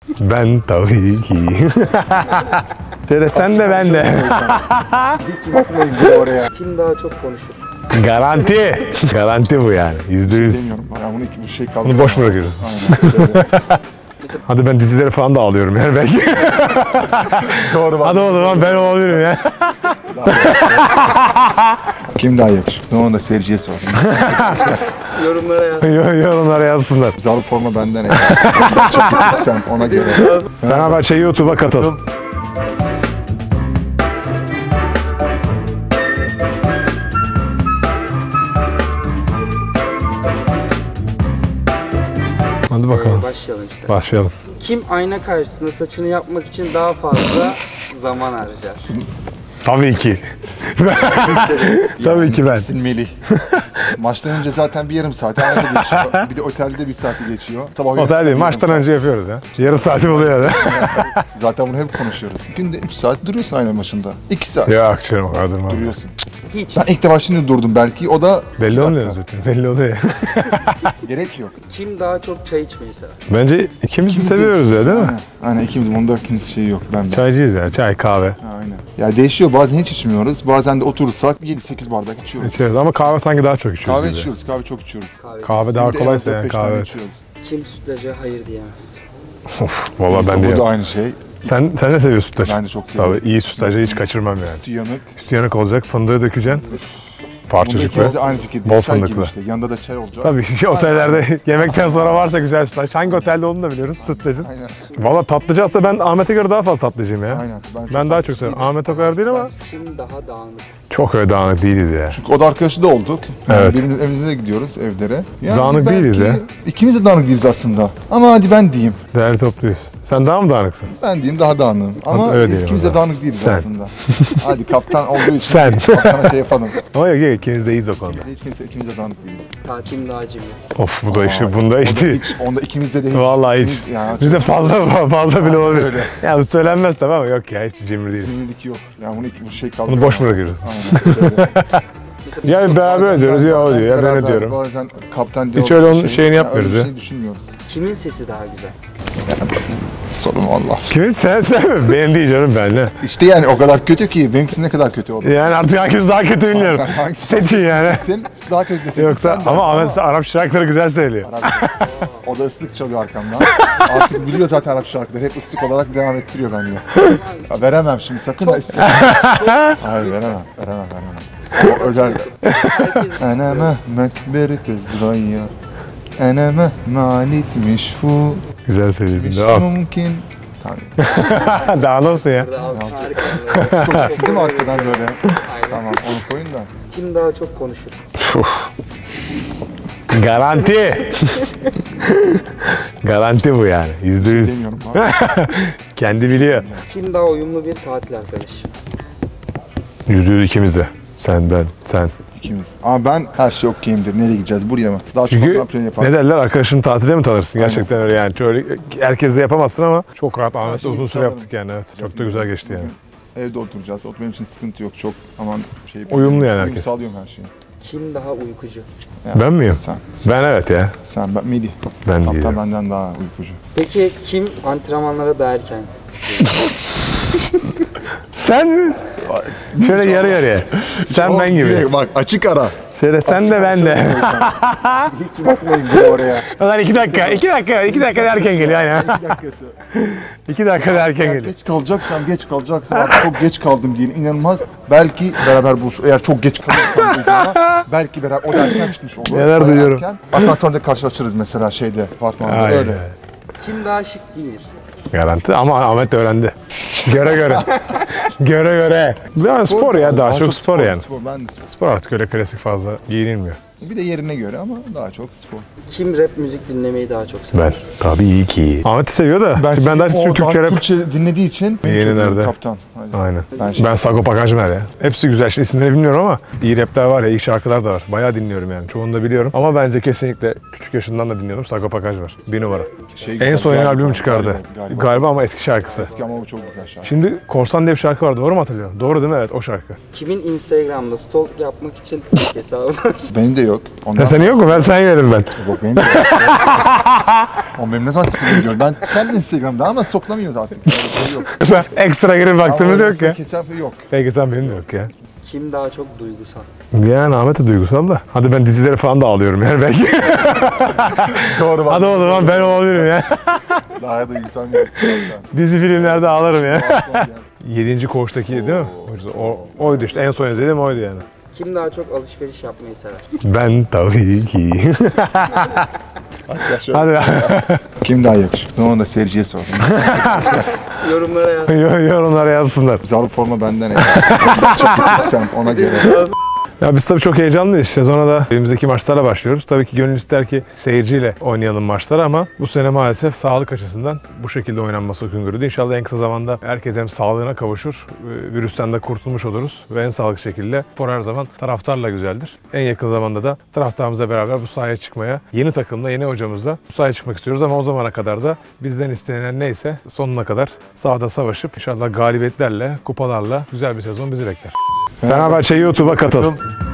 Ben tabii ki. Şöyle sen de ben de. Hiç bakmayın oraya. Kim daha çok konuşur? Garanti. Garanti bu yani. %100. Demiyorum. Ya bunu bir şey kaldı. Bunu boş bırakıyoruz. Aynen. Hadi ben dizileri falan da alıyorum yani belki. Doğru. Hadi o zaman ben olabilirim ya. Kim daha yakışıklı? Onu da seyirciye sor. Yorumlara yaz. Yorumlara yazsınlar. Zarf forma benden ya. Sen ona göre. Fenerbahçe YouTube'a katıl. Hadi bakalım. Başlayalım işte. Başlayalım. Kim ayna karşısında saçını yapmak için daha fazla zaman harcar? Tabii ki. Tabii ki ben. Melih. Maçtan önce zaten bir yarım saat aynı geçiyor. Bir de otelde bir saati geçiyor. Sabah Otel değil, maçtan önce yapıyoruz ya. Yarım saati oluyor ya. Zaten bunu hep konuşuyoruz. Günde 3 saat duruyorsun ayna başında. 2 saat Yok canım o kadar durmam. duruyorsun. Hiç. Ben ilk defa şimdi durdum belki. O da Belli olmuyor zaten. Belli oluyor. gerek yok. Kim daha çok çay içmeyi sever? Bence ikimiz de seviyoruz ya değil mi? Aynen ikimiz bunda kimse şeyi yok. Ben de. Çaycıyız ya. Çay, kahve. Aynen. Ya değişiyor. Bazen hiç içmiyoruz. Bazen de oturursak 7-8 bardak içiyoruz. İçiyoruz ama kahve sanki daha çok içiyoruz. Kahve biz de. içiyoruz. Kahve çok içiyoruz. Kahve daha Günde en kolaysa az yani 4-5 tane kahve. içiyoruz. Kim sütlaca hayır diyemez? Valla ben de Bu da yok. aynı şey. Sen ne seviyorsun sütlaç? Ben de çok seviyorum. Tabii iyi sütlacı hiç kaçırmam yani. Sütü yanık. Üstü yanık olacak, fındığı dökeceksin. Bunda Parçacık ikimiz de ve aynı fikirdeyiz. bol Çay gibi fındıklı. işte. Yanında da çay olacak. tabii otellerde yemekten sonra varsa güzel sütlaç. Hangi otelde olduğunu da biliyoruz sütlacın. Aynen. Valla tatlıcı aslında ben Ahmet'e göre daha fazla tatlıcıyım ya. Aynen. Ben daha çok seviyorum. Ahmet o kadar değil ama Kim daha dağınık? çok öyle dağınık değiliz ya. Çünkü oda arkadaşı da olduk. Yani Evet. Birinin evimize de gidiyoruz evlere. Yani Dağınık belki değiliz ya. İkimiz de dağınık değiliz aslında. Ama hadi ben diyeyim. Değerli topluyuz. Sen daha mı dağınıksın? Ben diyeyim daha dağınığım. Ama öyle diyelim ikimiz o de zaman. dağınık değiliz Sen. aslında. Hadi kaptan olduğu için. Sen. Kaptana şey yapalım. Ama yok ikimiz de iyiyiz o konuda. İkimiz de dağınık değiliz. Kim daha cimri? Of bu da işte bunda işte. Onda ikimiz de değil. Vallahi hiç. İkimiz- Ya, Bizde fazla bile olabilir. öyle. Ya bu söylenmez tabii ama yok ya hiç cimri değiliz. Cimrilik yok. Yani bu şey kaldı. Bunu boş bırakıyoruz. Aynen. Ya beraber ödüyoruz ya o diyor ya ben ödüyorum. Bazen kaptan diyor. Hiç öyle onun şeyini yapmıyoruz öyle ya. bir şey düşünmüyoruz. Kimin sesi daha güzel? Sorun Allah. Kimin sen mi? Benim değil canım ben ne? İşte yani o kadar kötü ki benimkisi ne kadar kötü oldu. Yani artık herkes daha kötü bilmiyorum. Hangisi? Seçin yani. Sen daha kötü desin. Yoksa ama Ahmet Arap şarkıları güzel söylüyor. O da ıslık çalıyor arkamdan. Artık biliyor zaten Arap şarkıları. Hep ıslık olarak devam ettiriyor bende. Ya veremem şimdi sakın da ıslık. Hayır veremem. O özel. Ana Mehmet Bertez Gayya. Ana Mehmet Mişfu. Güzel söylüyorsun. Devam. Mümkün. Tamam. Daha ne olsun ya? Harika. Çok siz değil mi arkadan böyle? Tamam onu koyun da. Kim daha çok konuşur? Garanti. Garanti bu yani. %100. Demiyorum abi. Kendi biliyor. Kim daha uyumlu bir tatil arkadaşı? %100 ikimiz de. Sen, ben, sen. İkimiz. Ama ben her şey okeyimdir. Nereye gideceğiz? Buraya mı? Daha çok Çünkü antrenman yapalım. ne derler arkadaşını tatilde mi tanırsın? Gerçekten öyle yani. Öyle herkes de yapamazsın ama çok rahat Ahmet'le şey uzun süre tanırım. yaptık yani. Evet. Çok da güzel geçti yani. Evde oturacağız. Benim için sıkıntı yok. Çok aman şey. Uyumlu yani uyum herkes. sağlıyorum her şeye. Kim daha uykucu? Yani Ben miyim? Sen. Ben evet ya. Ben Melih. Ben Hatta değilim. benden daha uykucu. Peki kim antrenmanlara daha erken? Sen mi? Şöyle yarı yarıya. Sen ben gibi. Bak açık ara. Şöyle sen de ben de. Hiç bakmayın oraya. Ulan 2 dakika da erken geliyor aynen. 2 dakika da erken geliyor. Geç kalacaksam abi çok geç kaldım diye inanılmaz. Belki beraber buluş. Eğer çok geç kalırsam bu yana, belki beraber o da erken çıkmış olur. Neler O da duyuyorum. erken. Asansörde karşılaşırız mesela şeyde apartmanda Aynen. öyle. Kim daha şık giyinir? Garanti ama Ahmet de öğrendi. göre. göre. Yani spor ya daha çok spor yani. Spor, ben de spor. Spor artık öyle klasik fazla giyinilmiyor. Bir de yerine göre ama daha çok spor. Kim rap müzik dinlemeyi daha çok sever? Ben. Tabii ki. Ahmet'i seviyor da. Ben daha çok Türkçe rap. Türkçe dinlediği için beni Yeni çok nerede? iyi kaptan. Hadi. Aynen. Ben Ben Sagopa Kajmer ya. Hepsi güzel. Şimdi isimleri bilmiyorum ama iyi rapler var ya, iyi şarkılar da var. Bayağı dinliyorum yani. Çoğunu da biliyorum. Ama bence kesinlikle küçük yaşından da dinliyordum. Sagopa Kajmer. Bir numara. En son yeni albüm çıkardı. Galiba ama eski şarkısı. Eski ama o çok güzel şarkı. Şimdi Korsan diye bir şarkı var. Doğru mu hatırlıyorum? Doğru değil mi? Evet o şarkı. Kimin Instagram'da stalk yapmak için hesabı var? Benim de yok. Ondan Senin yok mu? Ben sen yerim ben. Yok benim de yok. Oğlum benim ne zaman sıkıntı diyorum. Ben kendi Instagram'da ama soklamıyoruz artık. Öyle şey yok. Ekstra girip baktığımız yok ya. Kesen yok. Peki sen benim de yok ya. Kim daha çok duygusal? Yani Ahmet de duygusal da. Hadi ben dizileri falan da ağlıyorum yani belki. Doğru bak. Hadi o zaman ben olabilirim ya. Daha da insan yok. Dizi filmlerde ağlarım ya. 7. koğuştaki değil mi? Oydu işte en son izlediğim oydu yani. Kim daha çok alışveriş yapmayı sever? Ben tabii ki. Arkadaşlar Hadi kim daha yakışıklı? Onu da seyirciye sordum. Yorumlara yaz. yorumlara yazsınlar. Zarf forma benden eğer. Çok gitsem ona göre. Ya biz tabii çok heyecanlıyız. Sezona da elimizdeki maçlarla başlıyoruz. Tabii ki gönül ister ki seyirciyle oynayalım maçları ama bu sene maalesef sağlık açısından bu şekilde oynanması hüküm görüldü. İnşallah en kısa zamanda herkes hem sağlığına kavuşur, virüsten de kurtulmuş oluruz ve en sağlıklı şekilde spor her zaman taraftarla güzeldir. En yakın zamanda da taraftarımızla beraber bu sahaya çıkmaya, yeni takımla, yeni hocamızla bu sahaya çıkmak istiyoruz ama o zamana kadar da bizden istenilen neyse sonuna kadar sahada savaşıp inşallah galibiyetlerle, kupalarla güzel bir sezon bizi bekler. Fenerbahçe YouTube'a katıl.